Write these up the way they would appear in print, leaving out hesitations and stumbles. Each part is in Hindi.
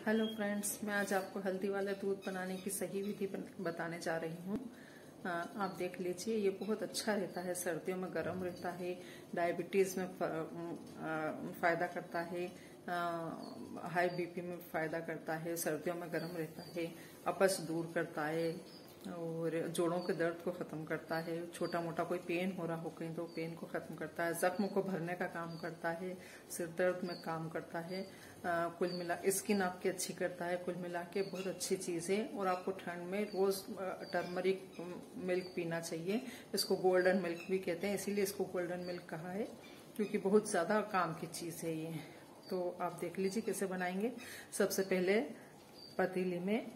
हेलो फ्रेंड्स, मैं आज आपको हल्दी वाला दूध बनाने की सही विधि बताने जा रही हूँ। आप देख लीजिए, ये बहुत अच्छा रहता है, सर्दियों में गर्म रहता है, डायबिटीज में फायदा करता है, हाई बीपी में फायदा करता है, सर्दियों में गर्म रहता है, अपच दूर करता है और जोड़ों के दर्द को खत्म करता है। छोटा मोटा कोई पेन हो रहा हो कहीं तो पेन को खत्म करता है, जख्म को भरने का काम करता है, सिर दर्द में काम करता है, कुल मिला स्किन आपकी अच्छी करता है। कुल मिला के बहुत अच्छी चीज है। और आपको ठंड में रोज टर्मरिक मिल्क पीना चाहिए। इसको गोल्डन मिल्क भी कहते हैं, इसीलिए इसको गोल्डन मिल्क कहा है, क्योंकि बहुत ज्यादा काम की चीज है ये। तो आप देख लीजिए कैसे बनाएंगे। सबसे पहले पतीली में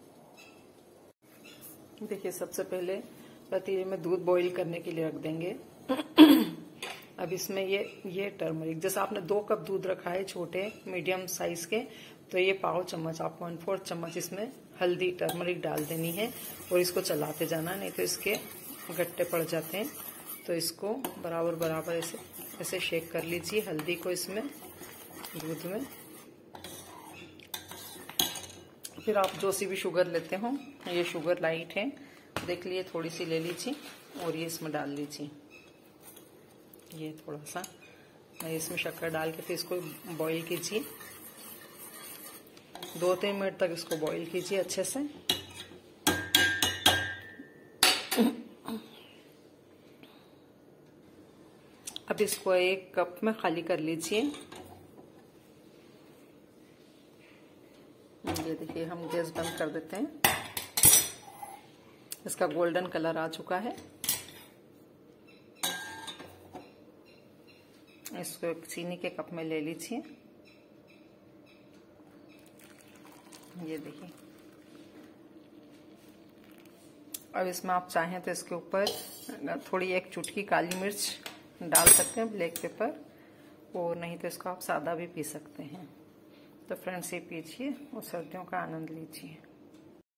देखिए, सबसे पहले पतीले में दूध बॉईल करने के लिए रख देंगे। अब इसमें ये टर्मरिक, जैसे आपने 2 कप दूध रखा है छोटे मीडियम साइज के, तो ये पाव चम्मच, आप 1/4 चम्मच इसमें हल्दी टर्मरिक डाल देनी है और इसको चलाते जाना, नहीं तो इसके गट्टे पड़ जाते हैं। तो इसको बराबर बराबर ऐसे शेक कर लीजिए हल्दी को इसमें दूध में। फिर आप जो सी भी शुगर लेते हो, ये शुगर लाइट है, देख लिए, थोड़ी सी ले लीजिए और ये इसमें डाल लीजिए। ये थोड़ा सा इसमें शक्कर डाल के फिर इसको बॉईल कीजिए। 2-3 मिनट तक इसको बॉईल कीजिए अच्छे से। अब इसको 1 कप में खाली कर लीजिए। ये देखिए, हम गैस बंद कर देते हैं। इसका गोल्डन कलर आ चुका है। इसको एक चीनी के कप में ले लीजिए। ये देखिए, अब इसमें आप चाहें तो इसके ऊपर थोड़ी 1 चुटकी काली मिर्च डाल सकते हैं, ब्लैक पेपर, और नहीं तो इसको आप सादा भी पी सकते हैं। तो फ्रेंड्स, ये पीजिए और सर्दियों का आनंद लीजिए।